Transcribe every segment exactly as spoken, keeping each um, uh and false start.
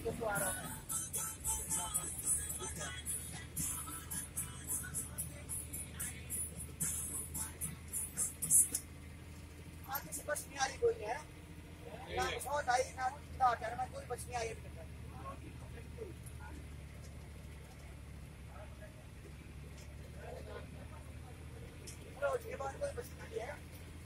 बस नहीं आ रही कोई है ना सौ ढाई ना चार में कोई बस नहीं आई अभी तक उसके बाद कोई बस नहीं है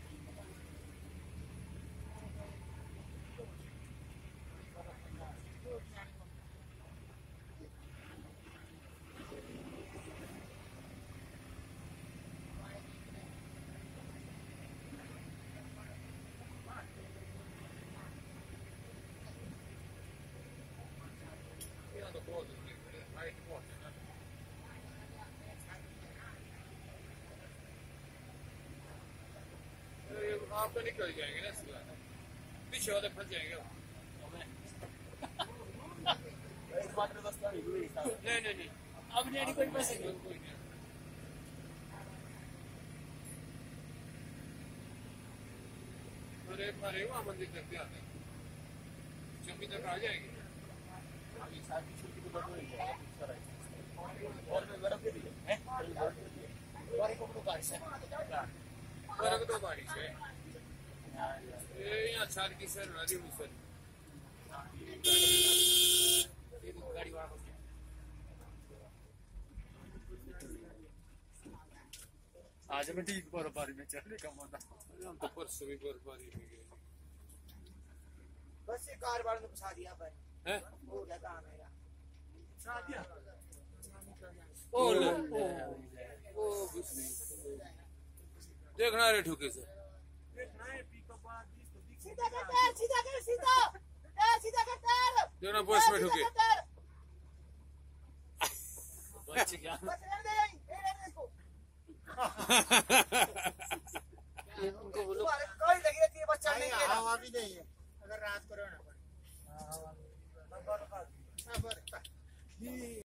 आप तो निकल जाएंगे ना इसके बाद पीछे वाले फंस जाएंगे नहीं नहीं नहीं अब नहीं कोई पैसे नहीं कोई नहीं अरे मारे वहाँ मंदिर तक भी आते हैं चौकी तक आ जाएंगे और में बर्फ भी है और को बारिश है बर्फ तो बारिश है ये यहाँ चार की सर नदी मुसर गाड़ी वाला आज मैं ठीक बर्फबारी में चलने का मजा हम तो परसों भी बर्फबारी में गए बस ये कार वाले ने फंसा दिया पर हैं हो गया काम मेरा फंसा दिया ओ ले ओ देखना रे ठुके से देखना है पिकअप वाला सीधा कर सीधा कर सीधा ए सीधा कर देखना बस में ठुके बच गया बस रहने दे रहने इसको उनको बोलो कोई लगी रहती है बच्चा नहीं है हवा भी नहीं है अगर रात को रहना पड़े।